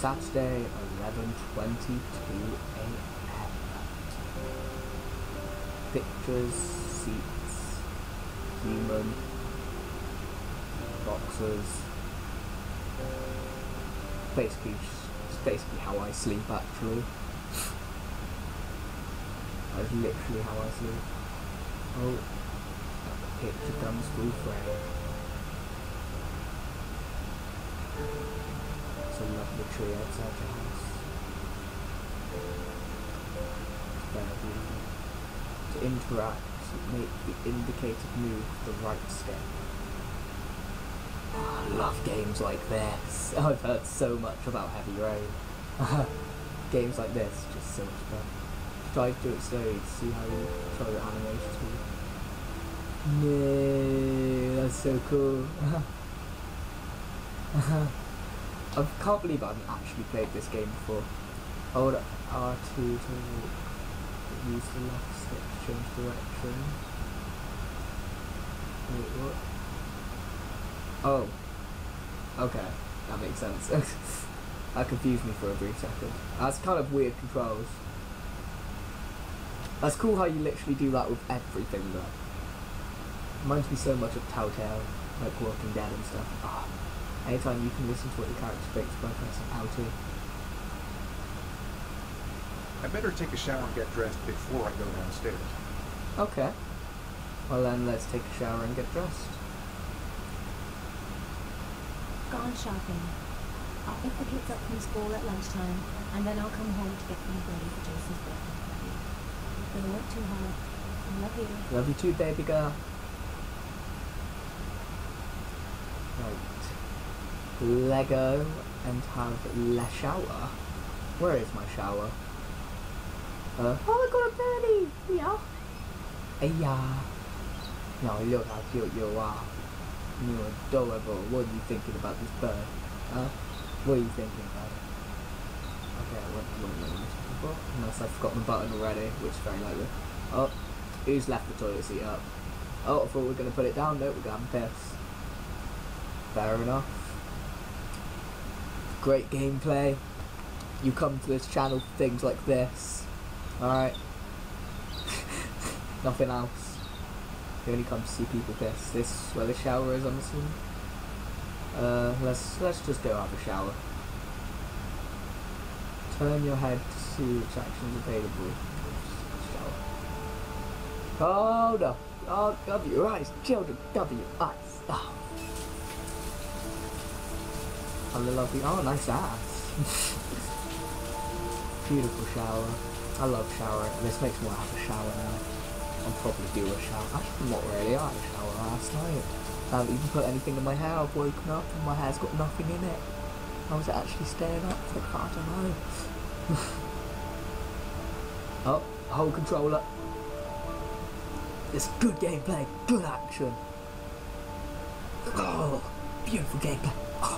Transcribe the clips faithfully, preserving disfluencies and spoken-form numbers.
Saturday, eleven twenty-two a m Pictures, seats, human, boxes. Basically, it's basically how I sleep actually. That's literally how I sleep. Oh, that picture comes full frame. It's a lovely tree outside your house. It's very beautiful. To interact, make the indicated move the right step. Oh, I love games like this. I've heard so much about Heavy Rain. Games like this, just so much fun. Try to do it slowly to see how you try your animations move. No, that's so cool. I can't believe I haven't actually played this game before. Hold R two to use the left stick to change direction. Wait, what? Oh. Okay, that makes sense. That confused me for a brief second. That's kind of weird controls. That's cool how you literally do that with everything though. Reminds me so much of Telltale, like Walking Dead and stuff. Oh, anytime you can listen to what your character thinks by pressing L two. I better take a shower and get dressed before I go downstairs. Okay. Well then, let's take a shower and get dressed. Gone shopping. I'll pick the kids up from school at lunchtime, and then I'll come home to get them ready for Jason's birthday party. Don't work too hard. I love you. Love you too, baby girl. Right. Lego and have le shower. Where is my shower? Uh, oh, I got a birdie! Yeah. Yeah. No, look how cute you are. You're adorable. What are you thinking about this bird? Huh? What are you thinking about it? Okay, I went a little bit before. Unless I've forgotten the button already, which is very likely. Oh, who's left the toilet seat up? Oh, I thought we were going to put it down. No, we're going to have a piss. Fair enough. Great gameplay. You come to this channel for things like this. Alright. Nothing else. You only come to see people piss. This is where the shower is, I'm assuming. Uh, let's let's just go have a shower. Turn your head to see which actions available. Shower. Oh no! Oh, cover your eyes, children. Cover your eyes. Oh. Oh, the lovely. Oh, nice ass. Beautiful shower. I love showering. This makes me want to have a shower now. I'll probably do a shower. Actually, not really. I had a shower last night. I haven't even put anything in my hair. I've woken up and my hair's got nothing in it. I was actually staying up. Like, I don't know. Oh, whole controller. It's good gameplay. Good action. Oh, beautiful gameplay. Oh.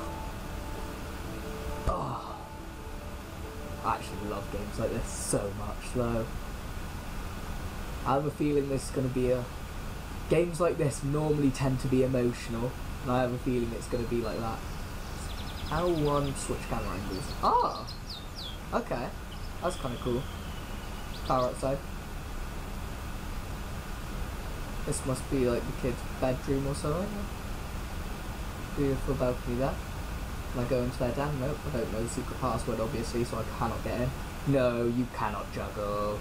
Oh. I actually love games like this so much though. I have a feeling this is going to be a... Games like this normally tend to be emotional, and I have a feeling it's going to be like that. L one switch camera angles. Ah! Okay. That's kind of cool. Car outside. This must be like the kid's bedroom or something. Beautiful balcony there. Can I go into their den? Nope, I don't know the secret password obviously, so I cannot get in. No, you cannot juggle.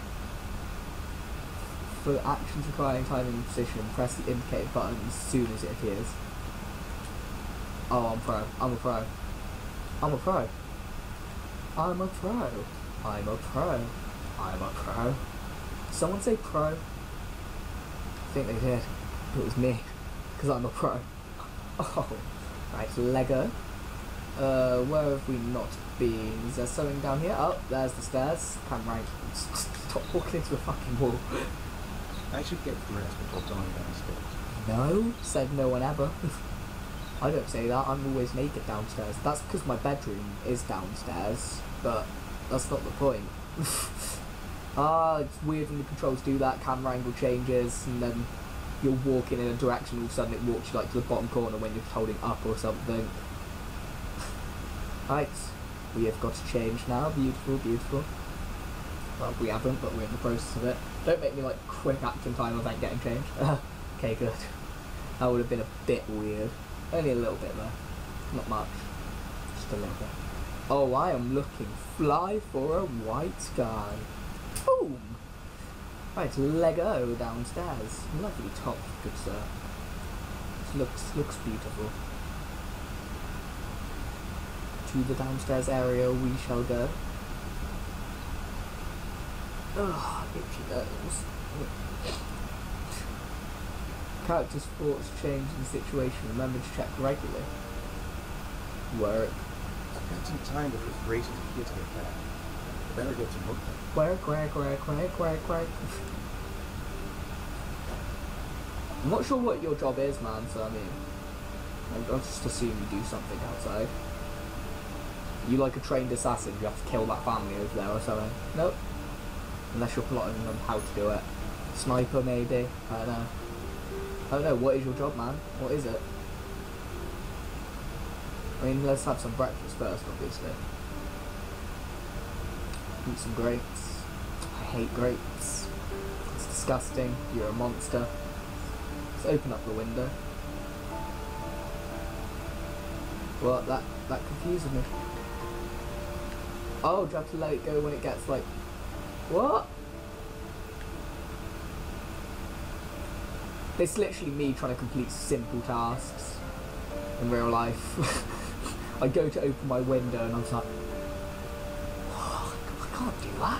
For actions requiring time and position, press the indicated button as soon as it appears. Oh, I'm pro. I'm a pro. I'm a pro. I'm a pro. I'm a pro. I'm a pro. Someone say pro? I think they did. It was me. Because I'm a pro. Oh. Right, so Lego. Uh, where have we not been? Is there something down here? Oh, there's the stairs. Can't rank. Stop walking into a fucking wall. I should get dressed before going downstairs. No, said no one ever. I don't say that, I'm always naked downstairs. That's because my bedroom is downstairs, but that's not the point. Ah, it's weird when the controls do that, camera angle changes, and then you're walking in a direction, all of a sudden it walks you like to the bottom corner when you're holding up or something. Right, We have got to change now. Beautiful, beautiful. Well, we haven't, but we're in the process of it. Don't make me like quick action time without getting changed. Okay, good. That would have been a bit weird. Only a little bit though. Not much. Just a little bit. Oh, I am looking fly for a white sky. Boom! Right, Lego downstairs. Lovely top, good sir. This looks looks beautiful. To the downstairs area we shall go. Ugh, itchy nose. Character's thoughts change in the situation. Remember to check regularly. Work. I've got some time before the races and kids get back. I better get some work done. Work, work, work, work, work, work. I'm not sure what your job is, man, so I mean, I'll just assume you do something outside. You like a trained assassin, you have to kill that family over there or something. Nope. Unless you're plotting on how to do it. Sniper, maybe. I don't know. I don't know. What is your job, man? What is it? I mean, let's have some breakfast first, obviously. Eat some grapes. I hate grapes. It's disgusting. You're a monster. Let's open up the window. Well, that, that confuses me. Oh, do you have to let it go when it gets like... What? It's literally me trying to complete simple tasks in real life. I go to open my window and I'm just like, oh, I can't do that.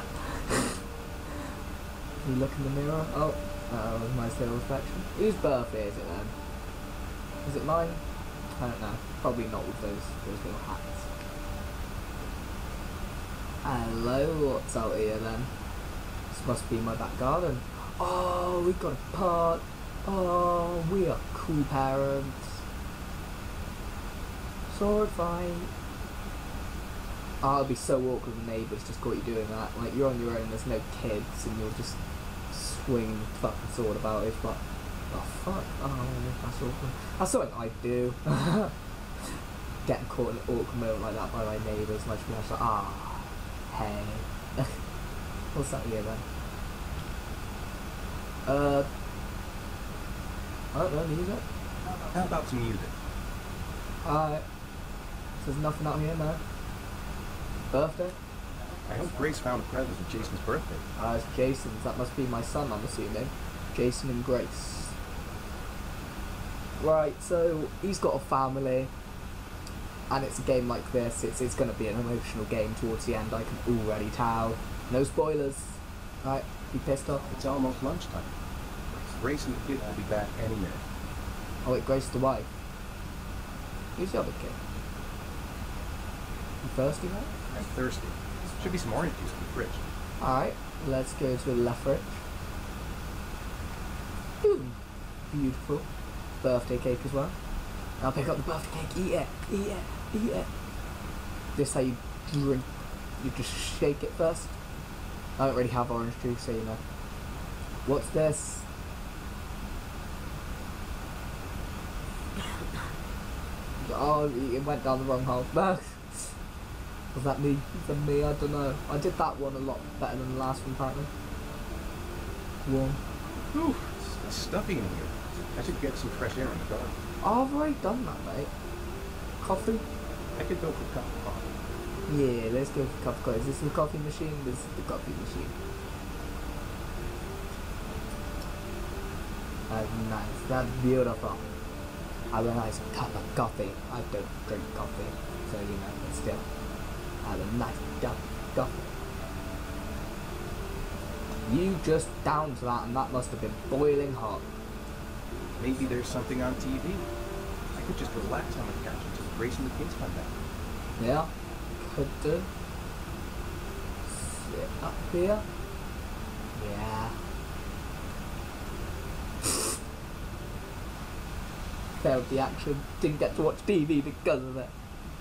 You look in the mirror. Oh, uh, my little reflection. Whose birthday is it then? Is it mine? I don't know. Probably not with those those little hats. Hello, what's out here then? This must be my back garden. Oh, we got a park. Oh, we are cool parents. Sword fight. Oh, it'd be so awkward with neighbours just caught you doing that. Like, you're on your own, there's no kids, and you're just swinging the fucking sword about. It's like, oh fuck, oh, that's awkward. That's something I'd do. Getting caught in an awkward moment like that by my neighbours, and I'd just be like, ah, hey. What's that here then? Uh, I don't know, music? How about some music? Alright. There's nothing out here, no? Birthday? I hope Grace found a present for Jason's birthday. Ah, it's Jason's. That must be my son, I'm assuming. Jason and Grace. Right, so he's got a family. And it's a game like this. It's, it's going to be an emotional game towards the end, I can already tell. No spoilers. Right, be pissed off. It's almost lunchtime. Grace and the kid will be back any minute. Oh wait, Grace the wife. Who's the other kid? You thirsty, mate? I'm thirsty. Should be some orange juice in the fridge. Alright, let's go to the left fridge. Ooh, beautiful. Birthday cake as well. I'll pick up the birthday cake, eat it, eat it, eat it. This how you drink, you just shake it first. I don't really have orange juice, so you know. What's this? Oh, it went down the wrong hole. Was that me? Was that me? I don't know. I did that one a lot better than the last one, apparently. Warm. Ooh, it's stuffy in here. I should get some fresh air in the garden. Oh, I've already done that, mate. Coffee? I could go for a cup of coffee. Yeah, let's go for cup of coffee. Is this the coffee machine? This is the coffee machine. That's nice. That's beautiful. Have a nice cup of coffee. I don't drink coffee, so you know, but still. Have a nice cup of coffee. You just downed that and that must have been boiling hot. Maybe there's something on T V. I could just relax on the couch until Grace and the kids come back. Yeah, could do. Sit up here. Yeah. Failed the action. Didn't get to watch T V because of it.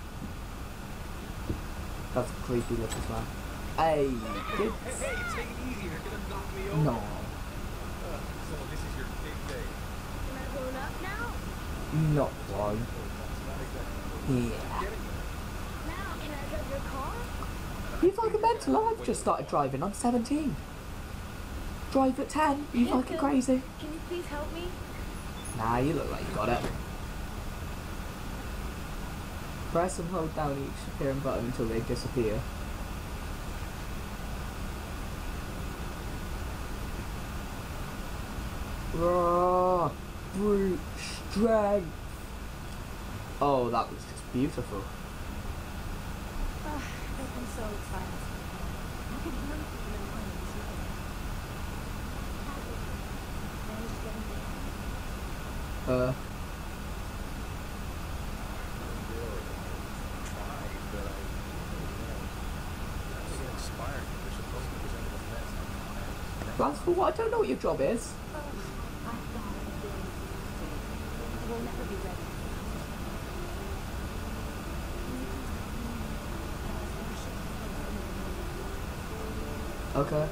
That's a creepy look as well. Hey, kids. Hey, hey, take it easy. They're gonna knock me over. No. Uh, so this is your big day. Can I load up now? Not one. Not exactly. Yeah. Get it? Now, can I drive your car? You fucking mental? I've just started driving. I'm seventeen. Drive at ten? You fucking crazy? Can you please help me? Nah, you look like you got it. Press and hold down each appearing button until they disappear. Raw, brute strength. Oh, that was just beautiful. Oh, I've been so excited. I could run for the morning this year. Managed to get him there. Uh, plans for what? I don't know what your job is. Oh, I thought I did. I will never be ready. Okay.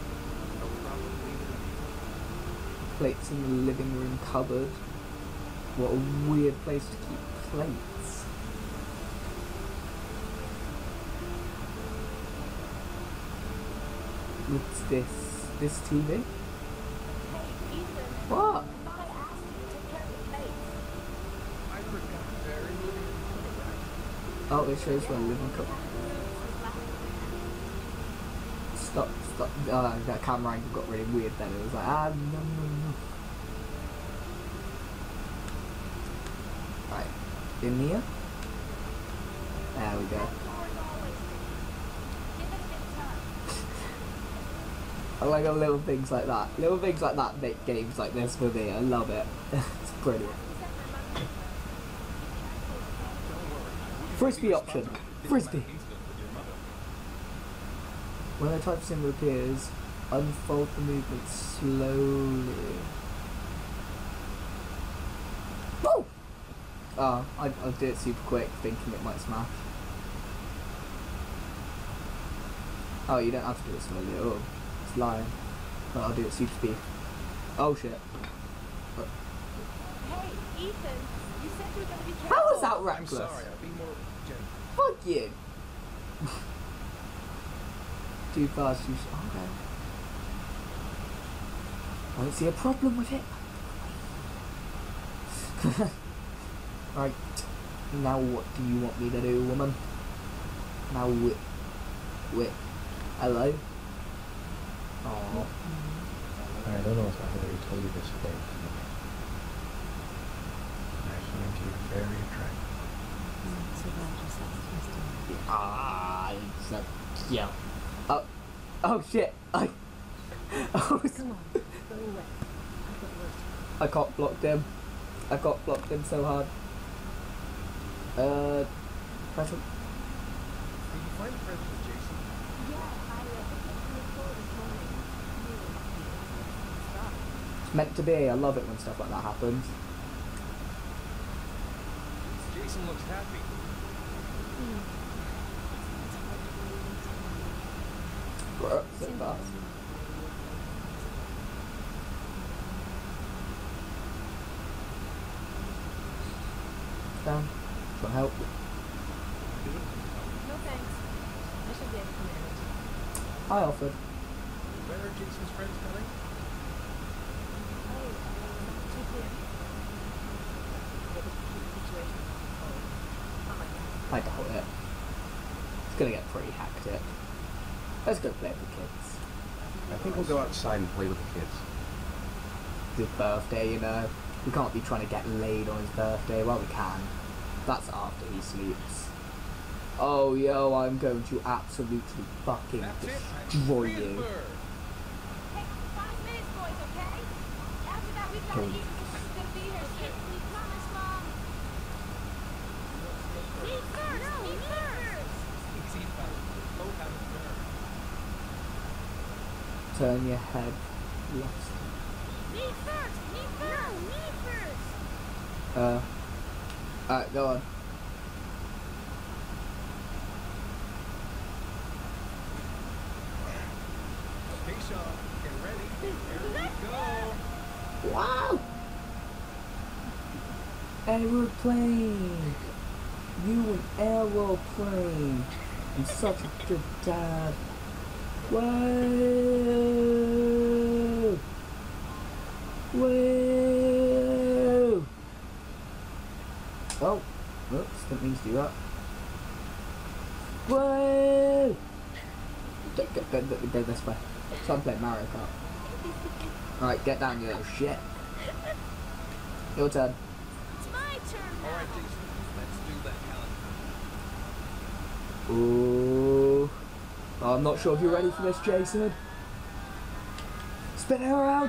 Plates in the living room cupboard. What a weird place to keep plates. What's this? This T V? Hey, Ethan. What? I thought I asked you to take care of the plates. I forgot. Very Oh, it shows where living cupboard. Stop, stop. Uh, that camera angle got really weird then. It was like, ah, no, no, no. Right. In here? There we go. I like little things like that. Little things like that make games like this for me. I love it. It's brilliant. Frisbee option. Frisbee. When a type symbol appears, unfold the movement slowly. Woo! Oh, I, I'll do it super quick, thinking it might smash. Oh, you don't have to do it slowly. Oh, it's lying. But I'll do it super speed. Oh shit. Hey, Ethan. You said you were going to be careful. How was that I'm reckless? sorry. I'll be more gentle. Fuck you. Too fast, you s- okay. I don't see a problem with it. Right. Now what do you want me to do, woman? Now wait. Wait. Hello? Aww. I don't know if I've already told you this before. I find you very attractive. Ah, it's a, yeah. Oh, oh shit. I, oh, Come on, go away. I've got work to do. I got blocked him. I got blocked him so hard. Uh, pressure. Did you find the present with Jason? Yeah, I uh, picked up from the store this morning. Really stuff. It's meant to be. I love it when stuff like that happens. Jason looks happy. Bro, so fast. Down. For help. No thanks. I should be able to manage. I offered. When are Jason's friends coming? Oh, um, too clear. What was the situation? Oh, not like that. I doubt it. It's gonna get pretty hectic. Let's go play with the kids. I think we'll go outside and play with the kids. His birthday, you know. We can't be trying to get laid on his birthday. Well, we can. That's after he sleeps. Oh, yo, I'm going to absolutely fucking That's it. destroy I'm you. Reimburse. Hey, five minutes, boys, okay? After that, we've got to Cool. eat because she's going to be here soon. We promise, Mom. Me first! No, me first! Easy, fellas. Both have a turn. Turn your head left. Me first! Me first! No, me first! Uh. Alright, go on. Okay, Sean. Get ready. Here we go. Wow! Aeroplane! You an aeroplane! I'm such a good dad. Whoa! Whoa! Oh, oops, didn't mean to do that. Whoa! Go, go, go, go, go this way. So I'm playing Mario Kart. Alright, get down, you little shit. Your turn. It's my turn now. All right, Jason. Let's do that, Helen. Ooh. Oh, I'm not sure if you're ready for this, Jason. Spin it around.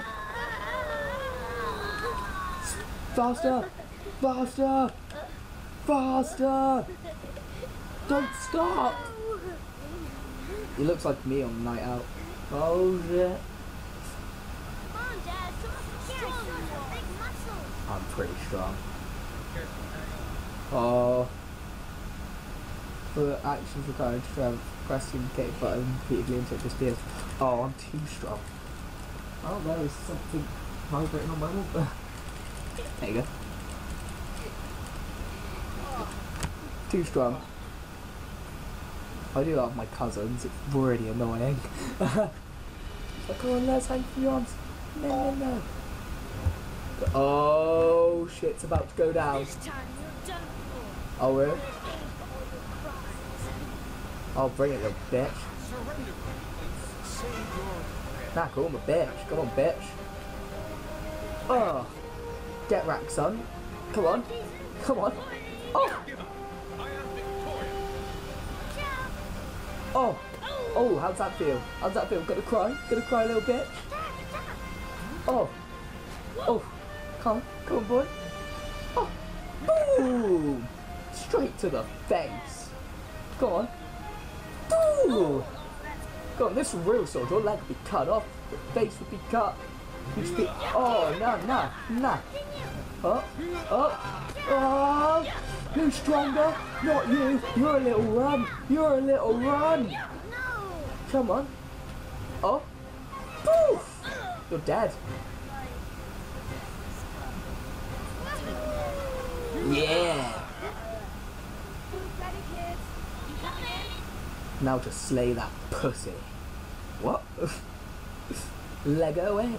Faster. Faster. Faster. Don't stop. He looks like me on Night Out. Oh shit. Come on, Dad. Show us how strong you are. Big muscles. I'm pretty strong. Careful, hang on. Oh. For actions required to have press the indicated button repeatedly until it disappears. Oh, I'm too strong. Oh, there is something vibrating on my wall. There you go. Too strong. I do that with my cousins, it's really annoying. Like, come on, let's hang for your arms. No, no, no. Oh shit, it's about to go down. This time you're done for. Oh, really? All your cries. I'll bring it, little bitch. Surrender, please. Save your friend. Nah, cool, I'm a bitch. Come on, bitch. Oh. Get wrecked, son. Come on. Come on. Oh. I am victorious. Oh. Oh, how's that feel? How's that feel? Gonna cry? Gonna cry, little bitch? Oh. Oh. Come on. Come on, boy. Oh. Boom. Straight to the face. Go on. Boom. Go on, this is real sword. Your leg would be cut off. Your face would be cut. You'd just be... Oh, no, no, no. Oh. Oh. Oh. Who's stronger? Not you. You're a little run. You're a little run. No. Come on. Oh. Poof. You're dead. Yeah. Ready, kids? Come in. Now to slay that pussy. What? Lego in.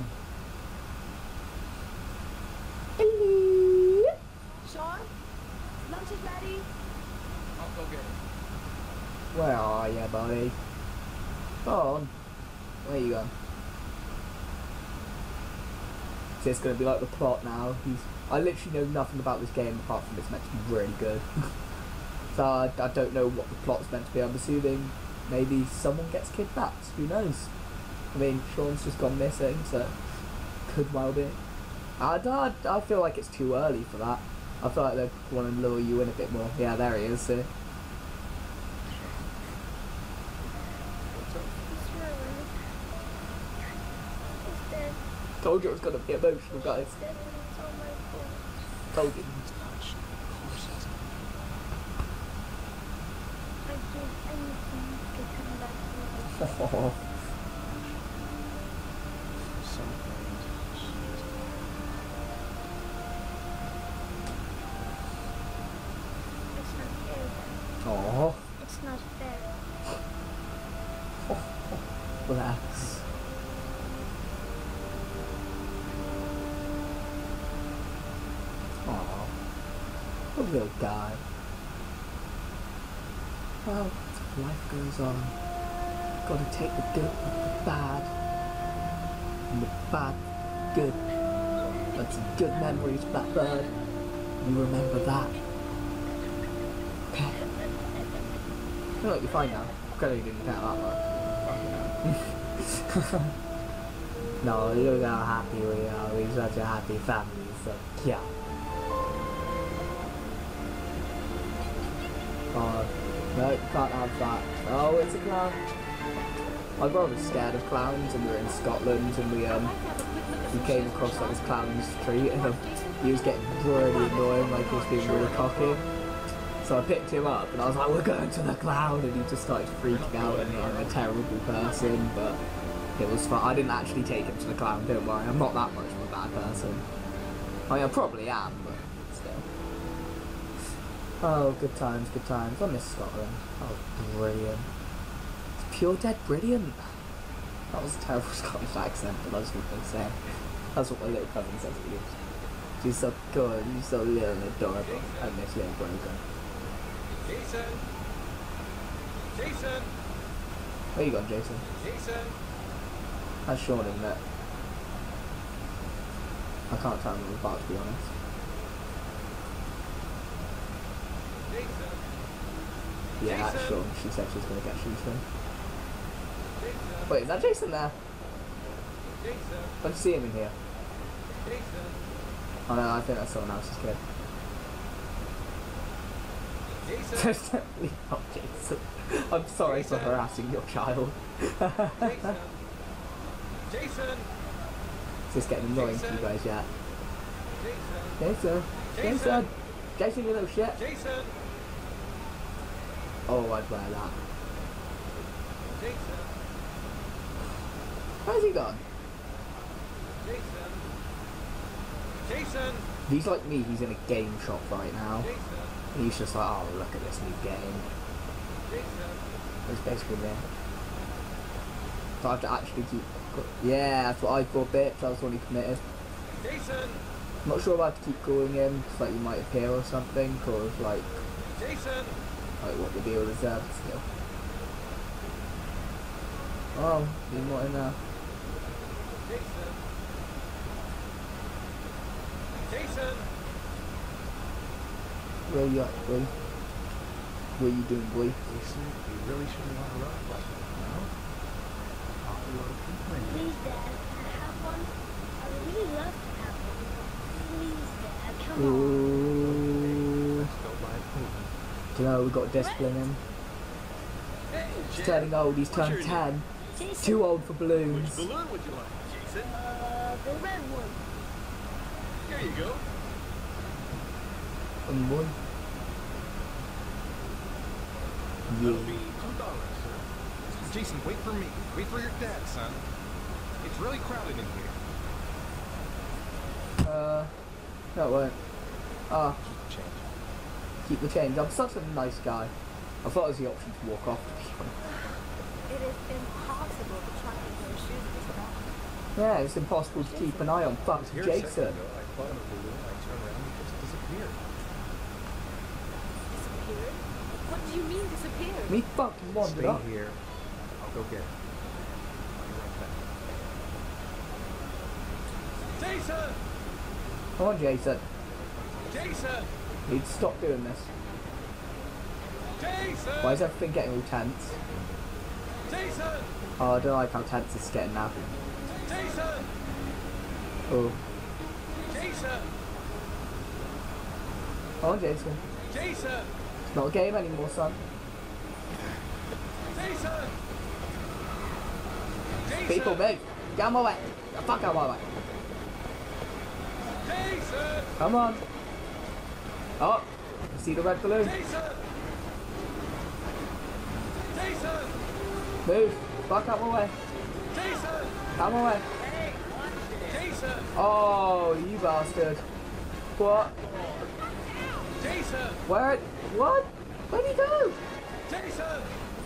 Sean, lunch is ready. I'll go get it. Where are you, buddy? Go on. Where you going? So it's going to be like the plot now. He's. I literally know nothing about this game apart from it's meant to be really good. So I, I don't know what the plot's meant to be. I'm assuming maybe someone gets kidnapped. Who knows? I mean, Sean's just gone missing, so could well be. I, I, I feel like it's too early for that. I feel like they want to lure you in a bit more. Yeah, there he is. See? Told you it was going to be emotional, guys. Told you. Oh. Oh. It's not fair. Relax. Aww. A little guy. Well, life goes on. Gotta take the good with the bad. And the bad, good. That's some good memories, Blackbird. You remember that. Okay. I feel like you're fine now. Clearly didn't count that much. No, look how happy we are. We're such a happy family, so yeah. Oh, no, you can't have that. Oh, it's a clown. My brother was scared of clowns, and we were in Scotland, and we um we came across like this clown in the street, and um, he was getting really annoying, like he was being really cocky. So I picked him up, and I was like, "We're going to the clown," and he just started freaking out, and I'm a terrible person, but it was fun. I didn't actually take him to the clown. Don't worry, I'm not that much of a bad person. I mean, I probably am, but still. Oh, good times, good times. I miss Scotland. That was brilliant. It's pure dead brilliant. That was a terrible Scottish accent, but that's what they say. That's what my little cousin says to you. She's so good, she's so little and adorable. I miss little Brogan. Jason! Jason! Where you going, Jason? Jason! That's Sean, isn't it? I can't tell him apart, to be honest. Jason! Yeah, that's Jason! Sean. She said she was going to get Jason. Jason! Wait, is that Jason there? Jason! I can see him in here. Jason! Oh no, I think that's someone else's kid. Jason! There's definitely not Jason. I'm sorry for Jason! harassing your child. Jason! Jason! Is this getting annoying to you Jason! guys yet? Jason! Jason! Jason! Jason! Jason, you little shit! Jason! Oh, I'd wear that. Jason! Where's he gone? Jason! Jason! If he's like me, he's in a game shop right now. Jason! And he's just like, oh, look at this new game. Jason! It's basically me. So I have to actually keep... Yeah, that's what I thought, bitch. I was already committed. Jason! I'm not sure if I have to keep calling him, because like, he might appear or something, or like, Jason! like what the deal is there, but still. Oh, he's not in there. Jason! Jason! Where you at, boy? What are you doing, boy? Jason, you really shouldn't want to rock like that, no? Awful lot of people in here. Please, Dad, can I have one? I would really love to have one. Please, Dad, come on. Ooh. Let's go buy a pool. Do you know, we've got to discipline him. Hey, He's Jen. turning old, he's What's turned your ten. Jason, Too old for Which balloons. balloon would you like, Jason? uh, the red one. Here you go. And one. That'll Yeah. be two dollars, sir. Jason, wait for me. Wait for your dad, son. It's really crowded in here. Uh, no it won't. Ah, Keep the change. keep the change. I'm such a nice guy. I thought it was the option to walk off, to be honest. It is impossible to try on those shoes at this crowd. Yeah, it's impossible to keep an eye on fucked Here a second Jason. ago, I thought of a balloon, I turned around and it just disappeared. Disappeared? What do you mean disappeared? Me fucking wandered Stay up. here. I'll go get it. I'll be right back. Jason! Come on, Jason. Jason! Need to stop doing this. Jason! Why is everything getting all tense? Jason! Oh, I don't like how tense it's getting now. Jason! Oh, Jason! come on, Jason. Jason! It's not a game anymore, son. Jason! Jason! People, move. Get out of my way. Get the fuck out of my way. Jason! Come on. Oh, you see the red balloon? Jason! Jason! Move. Fuck out of my way. Jason! Out of my way. Jason! Oh, you bastard. What? Jason! Where? What? Where'd he go? Jason!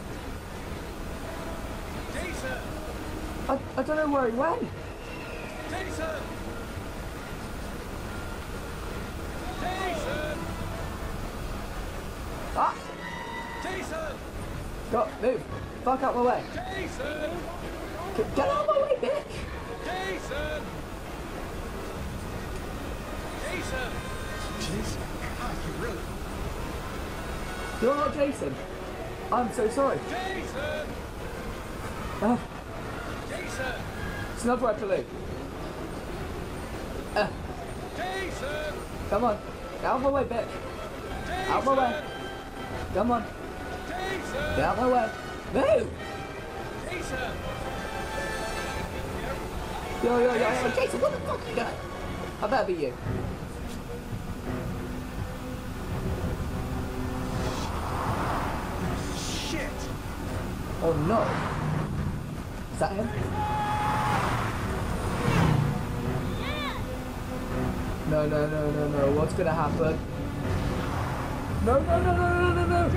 Jason! I, I don't know where he went. Jason! Jason! Ah, Jason! go, move. Fuck out of my way. Jason! Get get out of my way, bitch. Jason! Jason! Jason, God, you really... You're not Jason. I'm so sorry. Jason! Uh, Jason! it's another red balloon. Uh, Jason! come on. Get out of my way, bitch. Jason! Out of my way. Come on. Jason! Get out of my way. Move. Jason! Yo, yo, yo, yo. Jason, what the fuck are you doing? I better be you. Shit! Oh no. Is that him? No, no, no, no, no. What's gonna happen? No, no, no, no, no, no, no!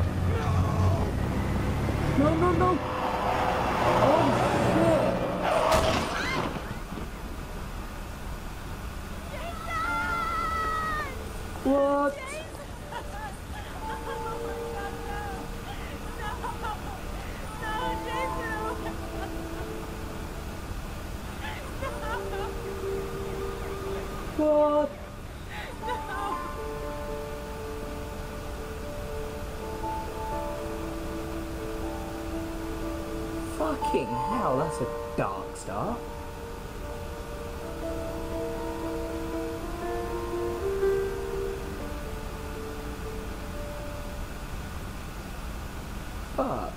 No, no, no! Oh, shit! What? What? Fucking hell, that's a dark start. Fuck.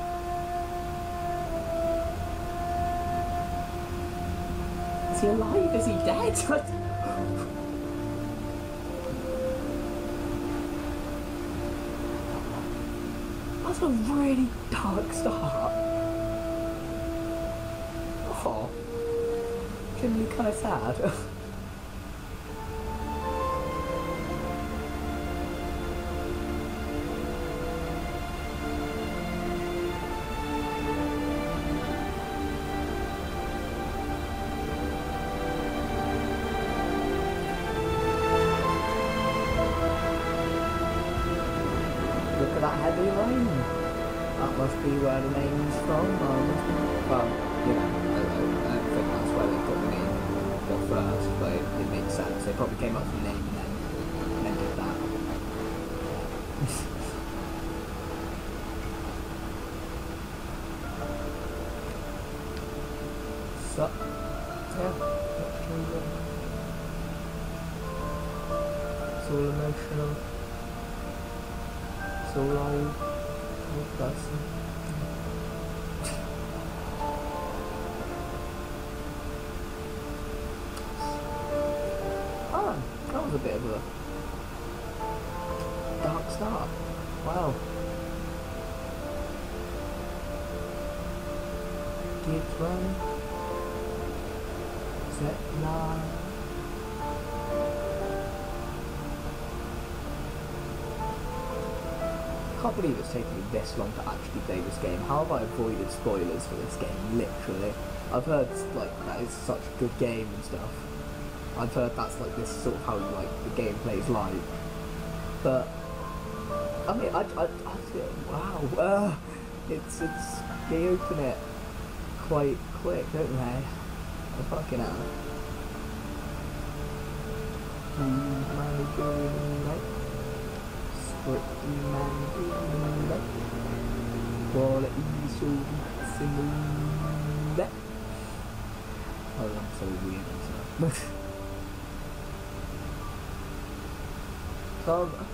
Is he alive? Is he dead? That's a really dark start. Oh. Genuinely kind of sad. Look at that heavy rain. That must be where the name's from. Um, well, you know, I, I, I don't think that's where they put the name well, first, but it, it makes sense. They probably came up with the name and then, and then did that. So, yeah, it's all emotional. So loud, so person. Ah, that was a bit of a dark start. Wow. Kids run. Set line. I can't believe it's taken me this long to actually play this game. How have I avoided spoilers for this game? Literally. I've heard like that is such a good game and stuff. I've heard that's like this sort of how like the gameplay's like. But I mean, I, I, I wow, uh, it's it's they open it quite quick, don't they? I fucking hell. Mm, my God. Pretty man, quality so smooth. Oh, I'm so weird and stuff. um,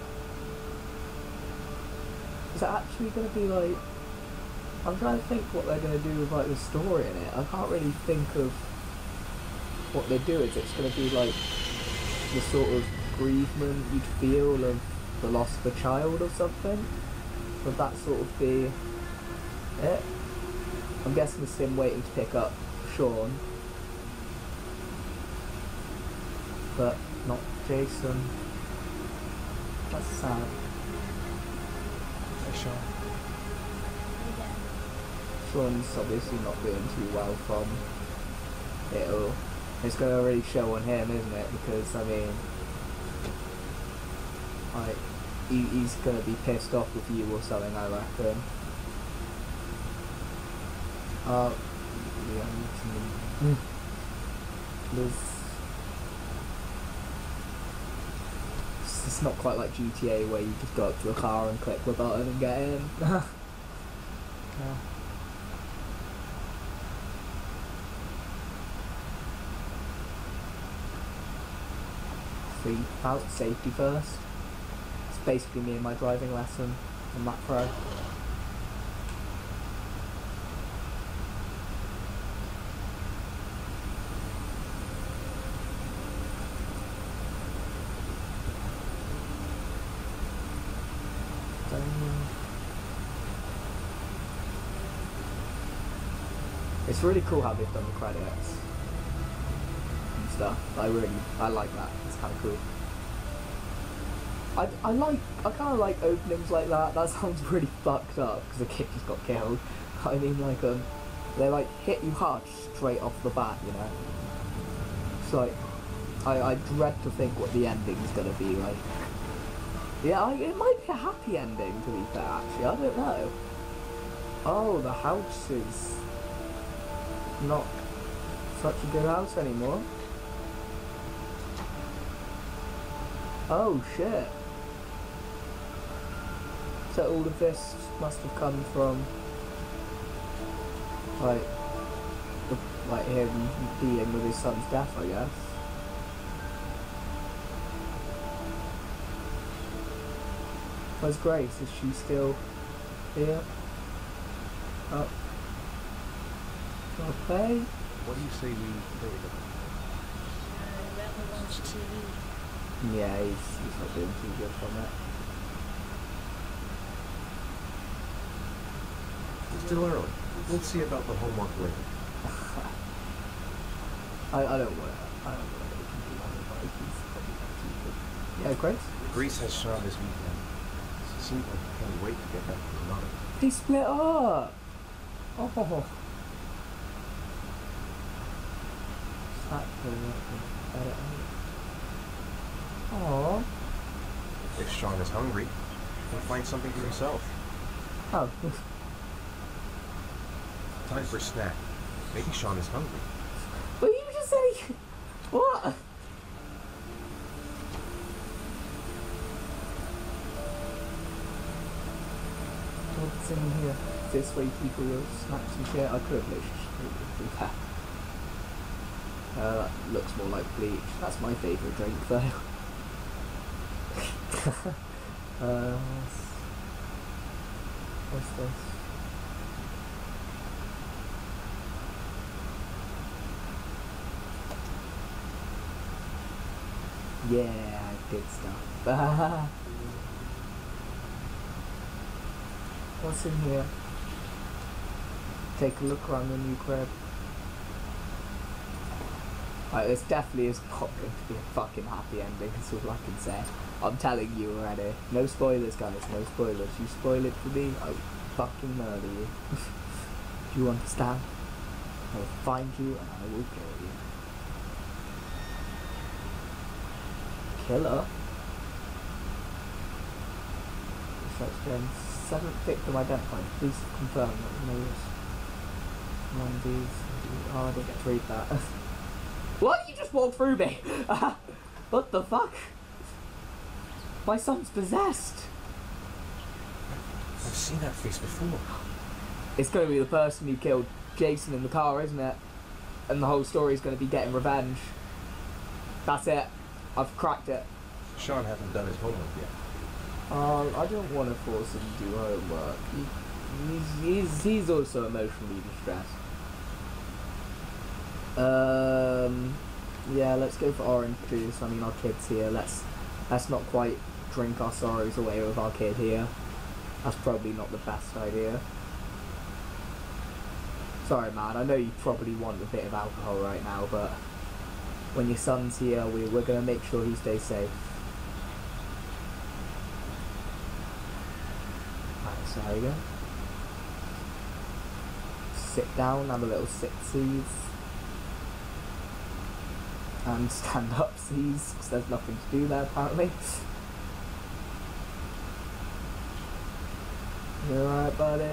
is it actually going to be like? I'm trying to think what they're going to do with like the story in it. I can't really think of what they do. Is it's going to be like the sort of bereavement you'd feel of the loss of a child or something? Would that sort of be it? I'm guessing it's him waiting to pick up Sean, but not Jason. That's sad. Hey, Sean. Sean's obviously not doing too well from it all. It's going to really show on him, isn't it? Because I mean, like, he, he's gonna be pissed off with you or something, I reckon. Uh, yeah, mm. There's, it's not quite like G T A where you just go up to a car and click the button and get in. Yeah. See, out safety first. Basically me and my driving lesson on Mac Pro. It's really cool how they've done the credits and stuff. I really, I like that. It's kind of cool. I, I like, I kind of like openings like that. That sounds pretty fucked up because the kid just got killed. I mean, like, um, they like hit you hard straight off the bat, you know. It's like, I, I dread to think what the ending's gonna be like. Yeah, I, it might be a happy ending, to be fair, actually. I don't know. Oh, the house is not such a good house anymore. Oh, shit. So all of this must have come from, like, the, like him dealing with his son's death, I guess. Where's Grace? Is she still here? Oh. Okay. What do you say we play it? I'd rather watch T V. Yeah, he's, he's not doing too good from it. It's still early. We'll see about the homework later. I, I don't want to. I don't want to make him do homework. He's probably not too good. Yeah, Grace? Greece has Sean this weekend. It seems like he can't wait to get back to his mother. They split up! Oh. That could have better. Aww. If Sean is hungry, he'll find something for himself. Oh. Time for a snack. Maybe Sean is hungry. But you just said he... What? What's in here? This way people will snacks and shit. I could have literally do that. Uh, that looks more like bleach. That's my favourite drink though. uh, what's this? Yeah, good stuff. What's in here? Take a look around the new crib. Right, this definitely is not going to be a fucking happy ending, that's all I can say. I'm telling you already. No spoilers, guys, no spoilers. You spoil it for me, I will fucking murder you. Do you understand? I will find you and I will kill you. Killer? Research again. Seventh victim identified. Please confirm that the news. One of these. Oh, I didn't get to read that. What? You just walked through me! What the fuck? My son's possessed! I've seen that face before. It's gonna be the person who killed Jason in the car, isn't it? And the whole story's gonna be getting revenge. That's it. I've cracked it. Sean hasn't done his homework yet. Uh, I don't want to force him to do homework. He, he's, he's, he's also emotionally distressed. Um, yeah, let's go for orange juice. I mean, our kid's here. Let's let's not quite drink our sorrows away with our kid here. That's probably not the best idea. Sorry, man. I know you probably want a bit of alcohol right now, but when your son's here, we, we're going to make sure he stays safe. Right, so there you go. Sit down, have a little sit-sees. And stand up sees, because there's nothing to do there apparently. You alright, buddy?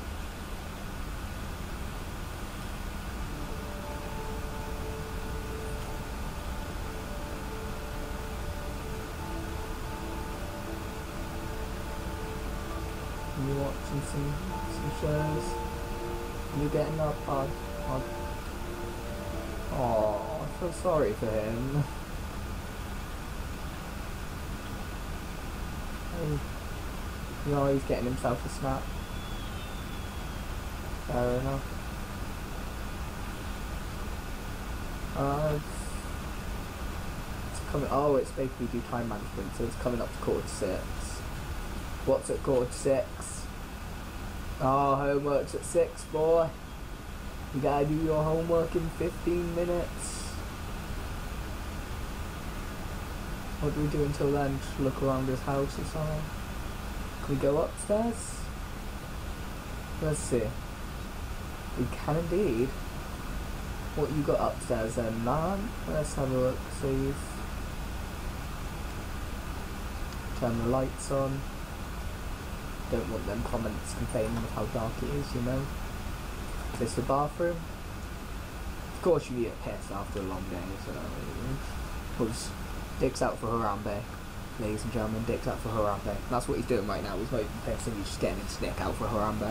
You watching some some shows? You getting up? Oh, oh. Oh, I feel sorry for him. Hey, you know, he's getting himself a snap. Fair enough. Uh, it's, it's coming. Oh, it's basically do time management, so it's coming up to quarter to six. What's at quarter to six? Oh, homework's at six, boy. You gotta do your homework in fifteen minutes. What do we do until then? Just look around his house or something? Can we go upstairs? Let's see. We can indeed. What you got upstairs then, man? Let's have a look, see. Turn the lights on. Don't want them comments complaining of how dark it is, you know. Is this the bathroom? Of course you need a piss after a long day, so... Was Dick's out for Harambe. Ladies and gentlemen, Dick's out for Harambe. That's what he's doing right now, he's not even pissing, he's just getting his dick out for Harambe.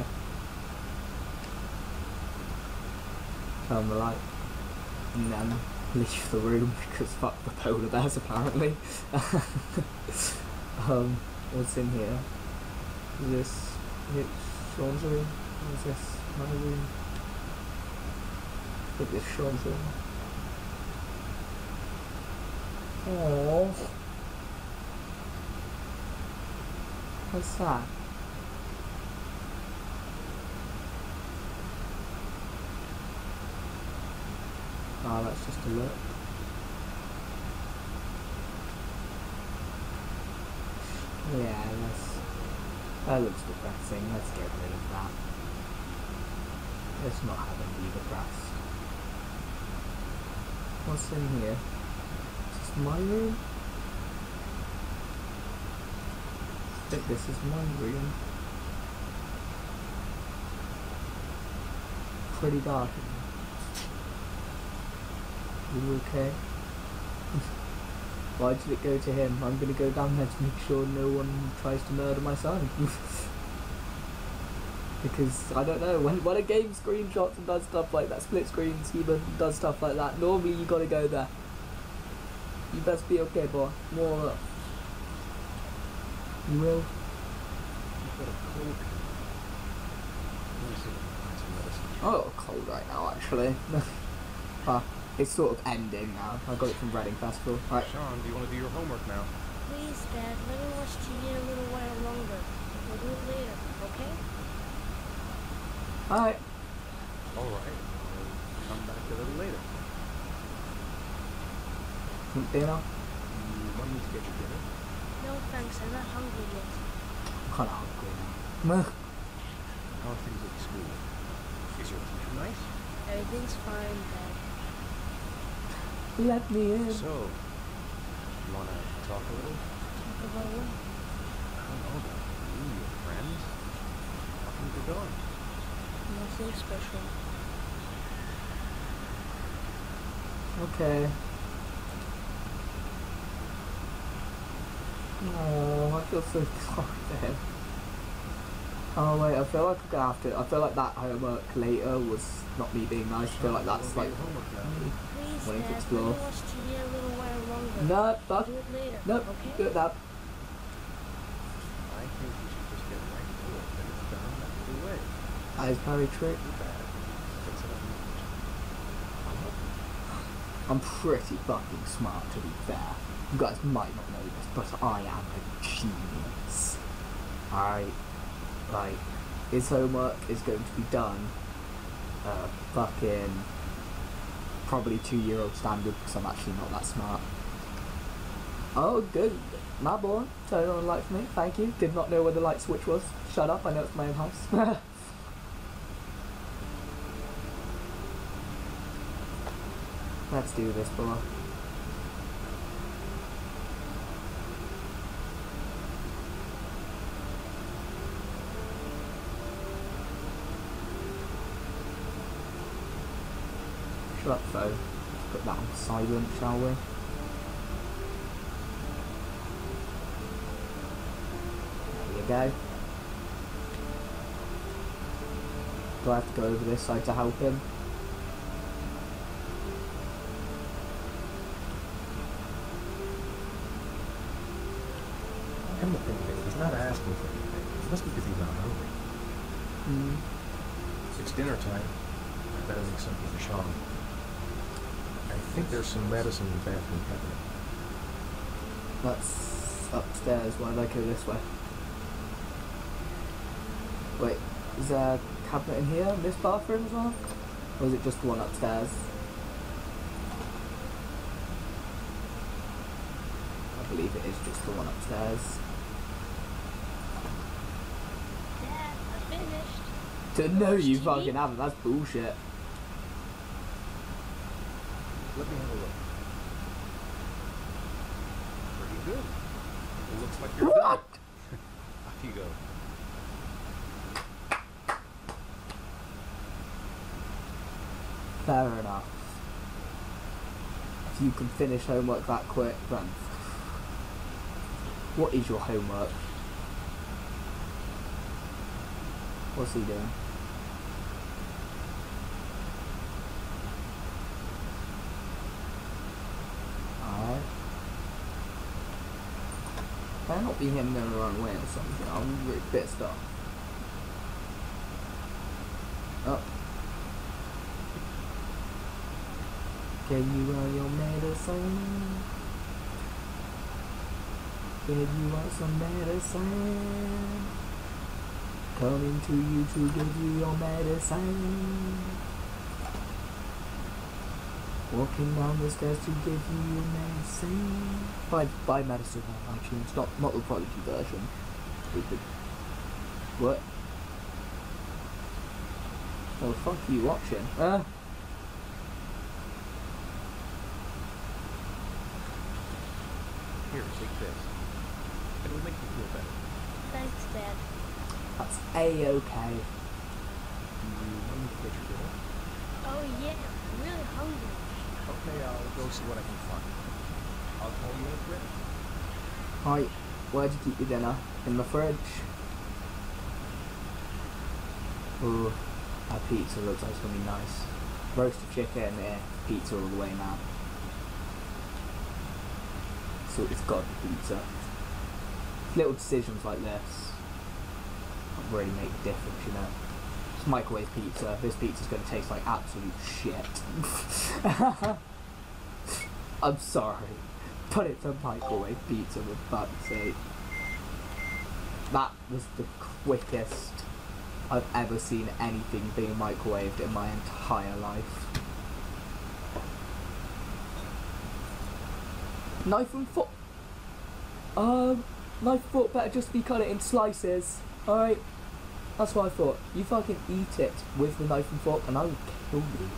Turn the light. And then leave the room, because fuck the polar bears apparently. um, what's in here? Is this is it Sean's room? Or is this my room? I think this is Sean's room. Aww. What's that? Oh, that's just a look. Yeah, let's... That looks depressing, let's get rid of that. Let's not have him be depressed. What's in here? Is this my room? I think this is my room. Pretty dark in here. You okay? Why did it go to him? I'm gonna go down there to make sure no one tries to murder my son. Because, I don't know, when, when a game screenshots and does stuff like that, split screen schema does stuff like that, normally you gotta go there. You best be okay, boy. More up. You will? You've got a cold. Let me see if I can find some medicine. Oh, cold right now, actually. Ah. It's sort of ending now. I got it from Reading Festival. Right. Sean, do you want to do your homework now? Please, Dad, let me watch T V a little while longer. We'll do it later, okay? Alright. All right. I'll come back a little later. Dinner? You want me to get you dinner? No, thanks. I'm not hungry yet. I'm kinda hungry now. How are things at school? Is your teacher nice? Everything's fine, Dad. Let me in. So, you want to talk a little? Talk about what? I don't know about you, your friends. How things are going? Nothing special. Okay. Oh, I feel so sorry for him. Oh wait, I feel like I'm gonna have to. I feel like that homework later was not me being nice. I feel like that's Will like. be your homework now. me Please, wanting to Dad, explore. let me watch T V a little while longer. No, We'll fuck. do it later, No, okay? do it now. I think you should just get right to it. Then it's done. That's the way. That is very true. Too bad. Fix it up. I'll help you. I'm pretty fucking smart, to be fair. You guys might not know this, but I am a genius. Alright, like, his homework is going to be done. Uh, fucking probably two-year-old standard, because I'm actually not that smart. Oh, good. My boy, turn on the light for me. Thank you. Did not know where the light switch was. Shut up. I know it's my own house. Let's do this, boy. Shut up, phone. Let's put that on silent, shall we? There you go. Do I have to go over this side to help him? And the thing is, he's not asking for anything. It must be because he's not hungry. Hmm. It's dinner time. I better make something for Sean. I think there's some medicine in the bathroom cabinet. That's upstairs. Why did I go this way? Wait, is there a cabinet in here in this bathroom as well? Or is it just the one upstairs? How believe it is just the one upstairs. Dad, I finished. To no, you T V? fucking haven't. That's bullshit. Let me have a look. Pretty good. It looks like you're done. What? Off you go. Fair enough. If you can finish homework that quick, then what is your homework? What's he doing? Alright. Better not be him gonna run away or something. I'm really pissed off. Oh. Can you want your medicine? Can you want some medicine? Coming to you to give you your medicine. Walking down the stairs to give you your medicine. Buy, buy medicine on iTunes, not, not the quality version. Stupid. What? What the fuck are you watching? Uh. Here, take this. It'll make you feel better. Thanks, Dad. That's A-okay. Do you want me to get your dinner? Oh yeah, I'm really hungry. Okay, I'll go see what I can find. I'll call you when it's ready. Hi, where'd you keep your dinner? In the fridge? Ooh, that pizza looks like it's gonna be nice. Roasted chicken, yeah, pizza all the way now. So it's got pizza. Little decisions like this really make a difference, you know. It's microwave pizza. This pizza's gonna taste like absolute shit. I'm sorry, but it's a microwave pizza, for fuck's sake. That was the quickest I've ever seen anything being microwaved in my entire life. Knife and fork. Um, knife and fork better just be cut it in slices. Alright? That's what I thought. You fucking eat it with the knife and fork and I will kill you.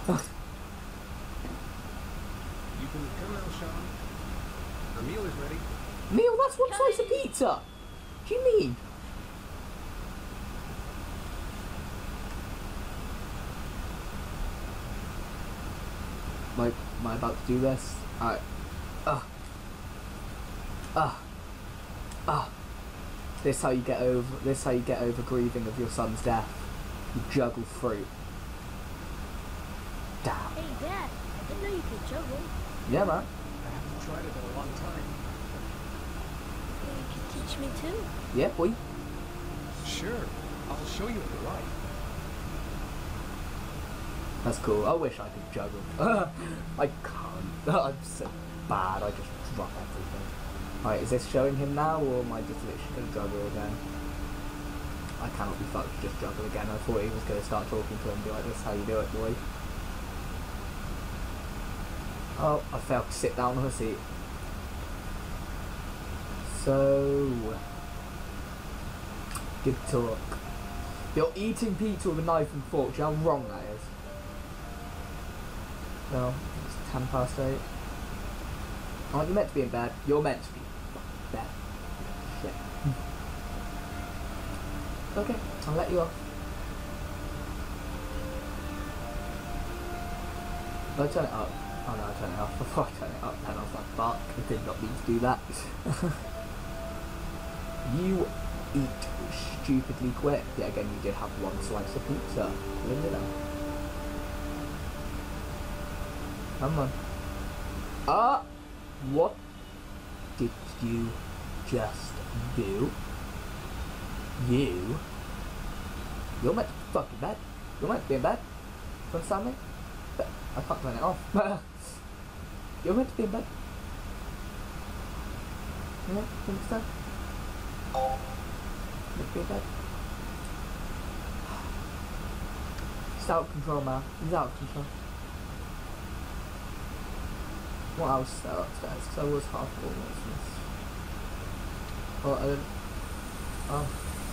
You can come now, Sean. Our meal is ready. Meal, that's one slice of pizza! What do you mean? Am I, am I about to do this? Alright. Ah. Ah. Ah. This is how you get over this is how you get over grieving of your son's death. You juggle fruit. Damn. Hey, Dad, I didn't know you could juggle. Yeah, man. I haven't tried it in a long time. Maybe you could teach me too. Yeah, boy. Sure. I'll show you if you like. That's cool. I wish I could juggle. I can't. I'm so bad. I just drop everything. Alright, is this showing him now, or am I just literally going to juggle again? I cannot be fucked to just juggle again. I thought he was going to start talking to him and be like, this is how you do it, boy. Oh, I failed to sit down on the seat. So... good talk. You're eating pizza with a knife and fork. Do you know how wrong that is? No, it's ten past eight. Oh, you're meant to be in bed. You're meant to be in bed. Shit. Okay, I'll let you off. No, turn it up. Oh no, I turn it off. Before I turn it up, then I was like, fuck, I did not mean to do that. You eat stupidly quick. Yeah, again, you did have one slice of pizza. Look at that. Come on. Ah! What did you just do? You? You're meant to be fucking bed. You're meant to be in bed. You understand me? But I can't turn it off. You're meant to be in bed. Yeah, you understand? Meant to be in bed. He's out of control, man. He's out of control. What else is there upstairs? Because I was half full. Oh, I didn't. Oh.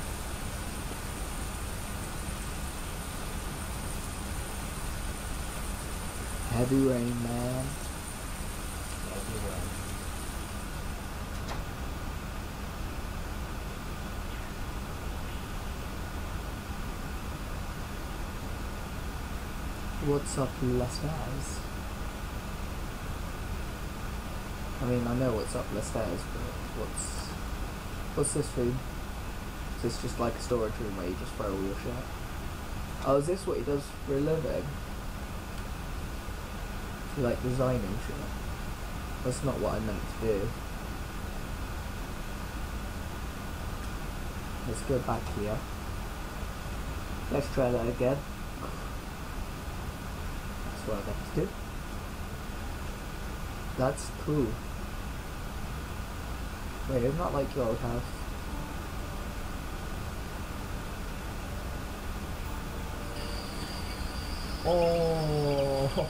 Heavy rain, man. Heavy rain. What's up, Lestairs? I mean, I know what's up Lestairs, but what's what's this room? Is this just like a storage room where you just throw all your shit? Oh, is this what he does for a living? He like designing shit. That's not what I meant to do. Let's go back here. Let's try that again. That's what I meant to do. That's cool. Wait, isn't that like your old house? Oh.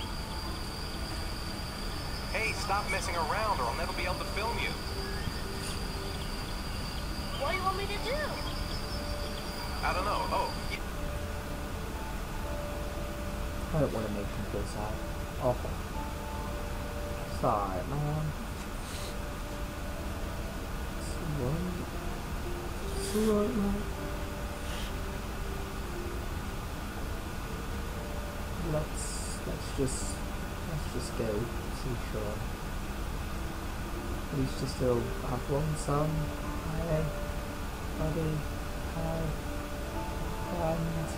Hey, stop messing around or I'll never be able to film you. What do you want me to do? I don't know. Oh, y- I don't want to make him feel sad. Awful. Sorry, man. It's alright. It's alright, man. Let's let's just let's just go see Sean. He's just still have one son. Hi, buddy. Hi, friend.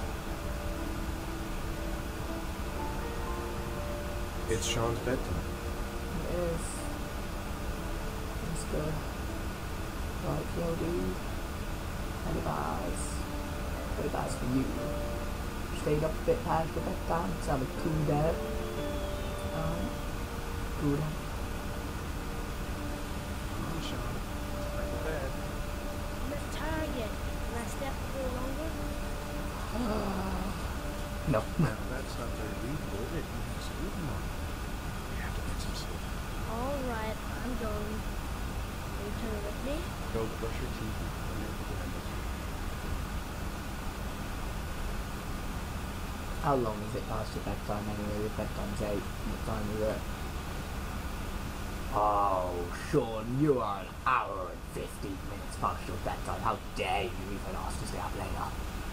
It's Sean's bedtime. It is. Let's go. Right, yo, dude. Any bars? Any bars for you? Stayed up a bit past your bedtime, because I'm a cool dad. Um, cool dad. Come on, Sean. Back to bed. I'm at Target. Can I stay up a little longer? No. Now, that's not very reasonable, is it? You have school tomorrow. You have to get some sleep. Alright, I'm going. Will you come with me? Go brush your teeth and come in for breakfast. How long is it past your bedtime anyway? Your bedtime's eight. What time is it? Oh, Sean, you are an hour and fifteen minutes past your bedtime. How dare you even ask to stay up later?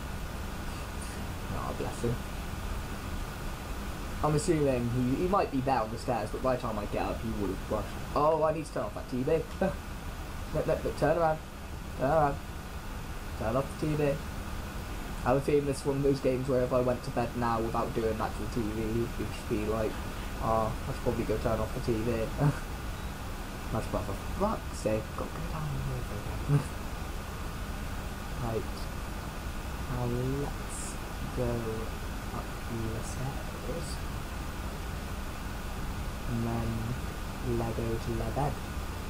Oh, bless him. I'm assuming he, he might be there on the stairs, but by the time I get up, he would have brushed. Oh, I need to turn off that T V. Look, look, look, turn around. Turn around. Turn off the T V. I have a feeling this is one of those games where if I went to bed now without doing that to the T V, it would just be like, oh, I should probably go turn off the T V. Much better. For fuck's sake, got to go down here again. Right. Now let's go up the stairs. And then Lego to their bed.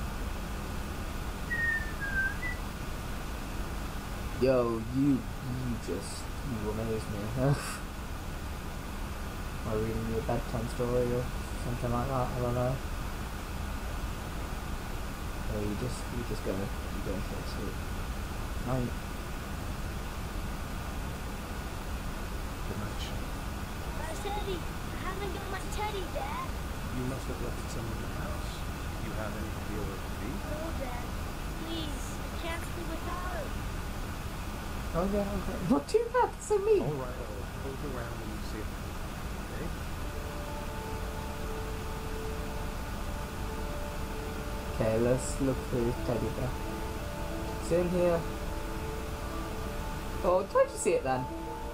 Yo, you, you just, you amaze me. Am I reading you a bedtime story or something like that? I don't know. Or you just, you just go, you go into sleep. Night. Good night, Sean. My teddy! I haven't got my teddy, Dad! You must have left it somewhere in the house. You have any idea where it could be? No, Dad. Please, I can't sleep without him. Okay, okay. Not too bad, so mean. All right, I'll look around and you see it. Okay? Okay, let's look for his teddy bear. It's in here. Oh, don't you see it then?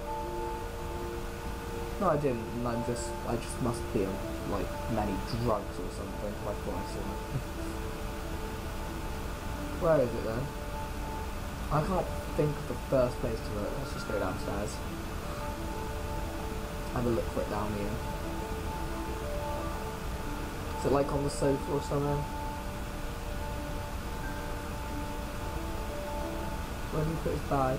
No, I didn't. and I'm just, I just must be on like many drugs or something. Like what I saw. Where is it then? I can't think of the first place to look. Let's just go downstairs. Have a look for it down here. Is it like on the sofa or something? Where do you put his bag?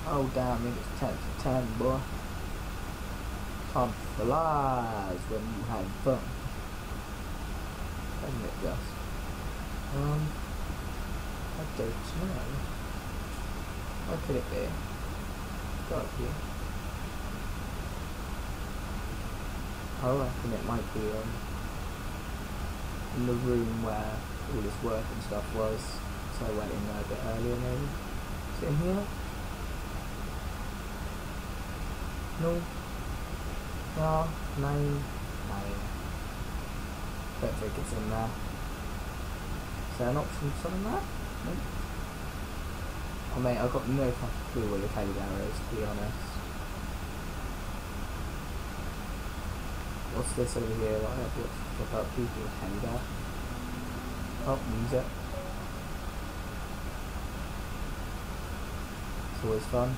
Oh damn, it's ten to ten, boy. Time flies when you have fun. Doesn't it just? Um, I don't know. What could it be? Got you. I reckon it might be um, in the room where all his work and stuff was, so I went in there a bit earlier maybe. Is it in here? No. No, nine. Nine. Don't think it's in there. Is there an option for something there? No. Oh mate, I've got no fucking clue where your teddy bear is, to be honest. What's this over here? What what's about people teddy bear? Oh, music. It's always fun.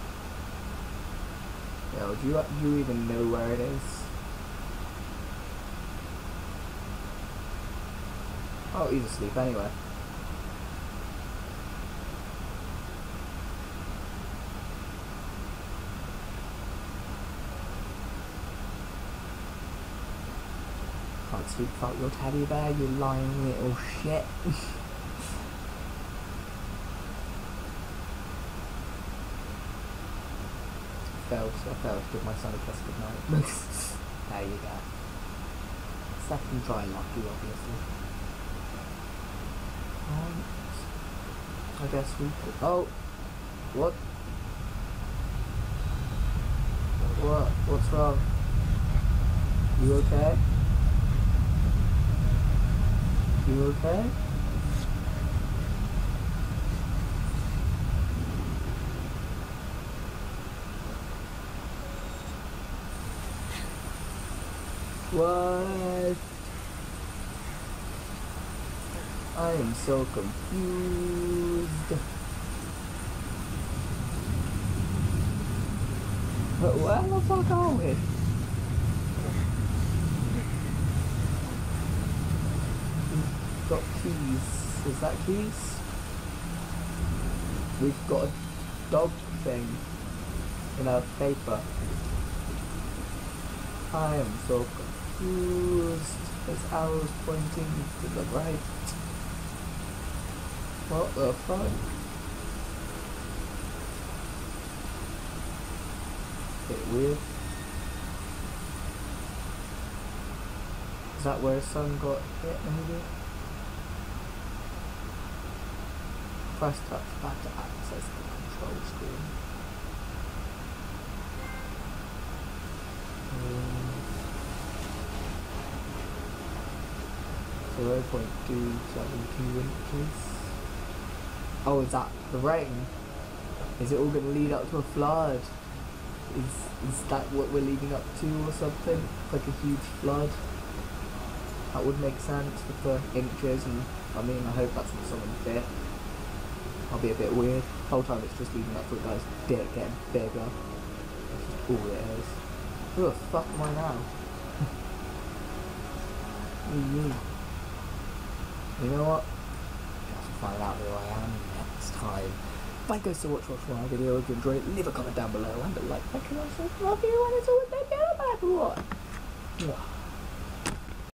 Yo, do you, do you even know where it is? Oh, he's asleep anyway. Can't sleep without your teddy bear, you lying little shit. failed, I failed to give my son a kiss goodnight. There you go. Second try lucky, obviously. Um, I guess we could. Oh! What? What? What's wrong? You okay? You okay? What? I am so confused. But where the fuck are we? We've got keys. Is that keys? We've got a dog thing in our paper. I am so confused. There's arrows pointing to the right. What the fuck? Bit weird. Is that where his son got hit maybe? Press touch back to access the control screen. zero point two seven two inches. Oh, is that the rain? Is it all going to lead up to a flood? Is, is that what we're leading up to or something? Like a huge flood? That would make sense with the inches, and I mean, I hope that's not someone's dick. I'll be a bit weird. The whole time it's just leading up to a guy's dick getting bigger. That's just all it is. Who the fuck am I now? Me. You know what? Guess we'll find out who I am next time. Thank you so much for watching my video. If you enjoyed it, leave a comment down below and a like. Thank you so much. Love you, and it's always been better. What?